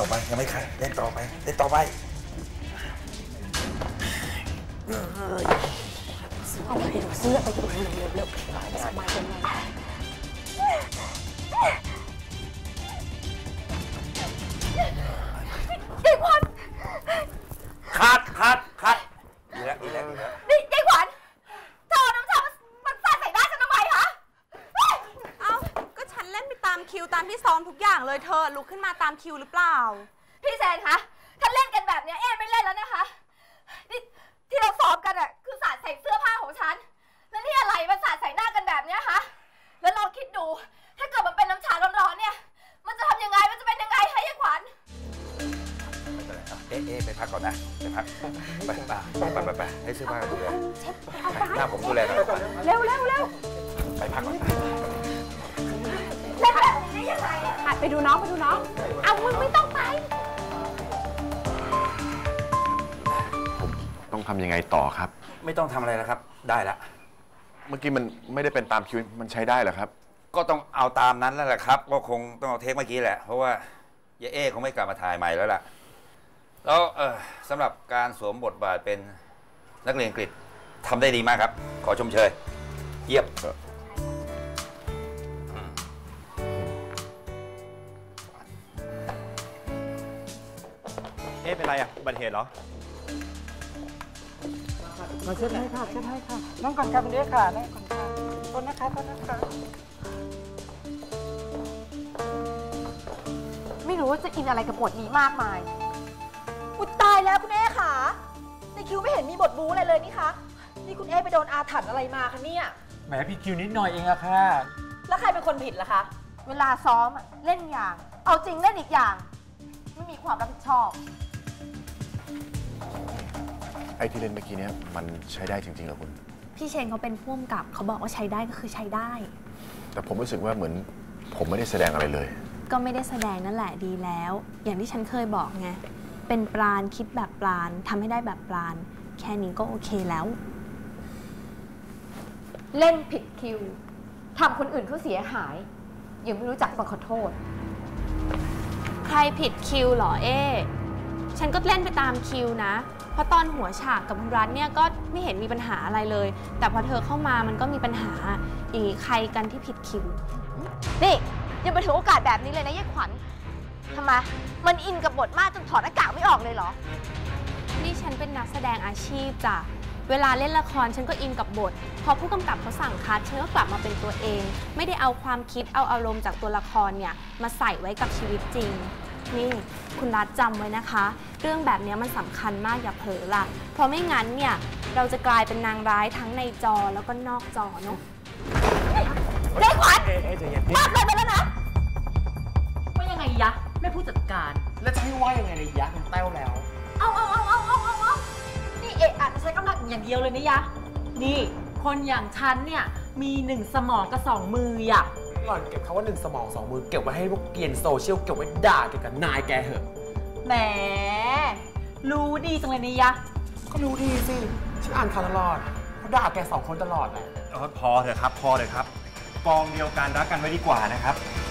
ต่อไปยังไม่คัดเล่นต่อไปเล่นต่อไปเอาไปดูเสื้อไปดูเร็วสบายจังเลยยายขวัญคัดดีแล้วนี่ยายขวัญเธอน้ำชามันสาดใส่หน้าฉันทำไมคะเอ้าก็ฉันเล่นไปตามคิวตามที่ซ้อมทุกอย่างเลยเธอลุกขึ้นมาตามคิวหรือเปล่าพี่แซนคะถ้าเล่นกันแบบนี้ไม่เล่นแล้วนะคะนี่ที่เราซ้อมกันอ่ะคือสาดใส่เสื้อผ้าของฉันแล้วนี่อะไรมาสาดใส่หน้ากันแบบนี้คะแล้วลองคิดดูถ้าเกิดมันเป็นน้ำชาร้อนๆเนี่ยมันจะทำยังไงมันจะเป็นยังไงคะยายขวัญไม่เป็นไรครับไปพักก่อนนะไปพักไปให้เสื้อผ้าดูแลหน้าผมดูแลหน่อยเร็วไปพักก่อนแล้วแบบนี้ยังไงไปดูน้องเอามึงไม่ต้องไปต้องทำยังไงต่อครับไม่ต้องทำอะไรแล้วครับได้ละเมื่อกี้มันไม่ได้เป็นตามคิวมันใช้ได้เหรอครับก็ต้องเอาตามนั้นแล้วแหละครับก็คงต้องเอาเทคเมื่อกี้แหละเพราะว่ายายคงไม่กลับมาถ่ายใหม่แล้วล่ะแล้วสำหรับการสวมบทบาทเป็นนักเรียนอังกฤษทำได้ดีมากครับขอชมเชยเยี่ยมเป็นไรอ่ะอุบัติเหตุเหรอมาเช็ดให้ค่ะนั่งก่อนค่ะคุณเอ๊ค่ะนั่งก่อนค่ะต้นนะคะไม่รู้ว่าจะอินอะไรกับบทนี้มากมายอุยตายแล้วคุณเอ๊ค่ะในคิวไม่เห็นมีบทบู๊อะไรเลยนี่คะนี่คุณเอ๊ไปโดนอาถรรพ์อะไรมาคะเนี่ยแหมผิดคิวนิดหน่อยเองอะค่ะแล้วใครเป็นคนผิดล่ะคะเวลาซ้อมเล่นอย่างเอาจริงเล่นอีกอย่างไม่มีความรับผิดชอบไอ้ที่เล่นเมื่อกี้เนี้ยมันใช้ได้จริงๆเหรอคุณพี่เชนเขาเป็นผู้กำกับเขาบอกว่าใช้ได้ก็คือใช้ได้แต่ผมรู้สึกว่าเหมือนผมไม่ได้แสดงอะไรเลยก็ไม่ได้แสดงนั่นแหละดีแล้วอย่างที่ฉันเคยบอกไงเป็นปราณคิดแบบปราณทำให้ได้แบบปราณแค่นี้ก็โอเคแล้วเล่นผิดคิวทำคนอื่นเขาเสียหายยังไม่รู้จักต้องขอโทษใครผิดคิวเหรอฉันก็เล่นไปตามคิวนะเพราะตอนหัวฉากกับคุณรัตเนี่ยก็ไม่เห็นมีปัญหาอะไรเลยแต่พอเธอเข้ามามันก็มีปัญหาอย่างนี้ใครกันที่ผิดคิวนี่อย่ามาถือโอกาสแบบนี้เลยนะยายขวัญทำไมมันอินกับบทมากจนถอดหน้ากากไม่ออกเลยเหรอนี่ฉันเป็นนักแสดงอาชีพจ้ะเวลาเล่นละครฉันก็อินกับบทพอผู้กำกับเขาสั่งคัดฉันก็กลับมาเป็นตัวเองไม่ได้เอาความคิดเอาอารมณ์จากตัวละครเนี่ยมาใส่ไว้กับชีวิตจริงนี่คุณรัฐจำไว้นะคะเรื่องแบบนี้มันสำคัญมากอย่าเผลอล่ะเพราะไม่งั้นเนี่ยเราจะกลายเป็นนางร้ายทั้งในจอแล้วก็นอกจอเนาะยายขวัญมากเลยไปแล้วนะว่ายังไงยะแม่ผู้จัดการแล้วจะให้ว่ายังไงเลยยะมันแต้วแล้วเอานี่อาจจะใช้กำลังอย่างเดียวเลยนี่ยะนี่คนอย่างฉันเนี่ยมี1 สมองกับ2 มืออะหล่อนเก็บคำว่า1 สมอง 2 มือเก็บไว้ให้พวกเกรียนโซเชียลเก็บไว้ด่าเกี่ยวกับนายแกเหอะแหมรู้ดีจังเลยนี่ยะก็รู้ดีสิฉันอ่านข่าวตลอดเขาด่าแก2 คนตลอดแหละพอเถอะครับกองเดียวกันรักกันไว้ดีกว่านะครับ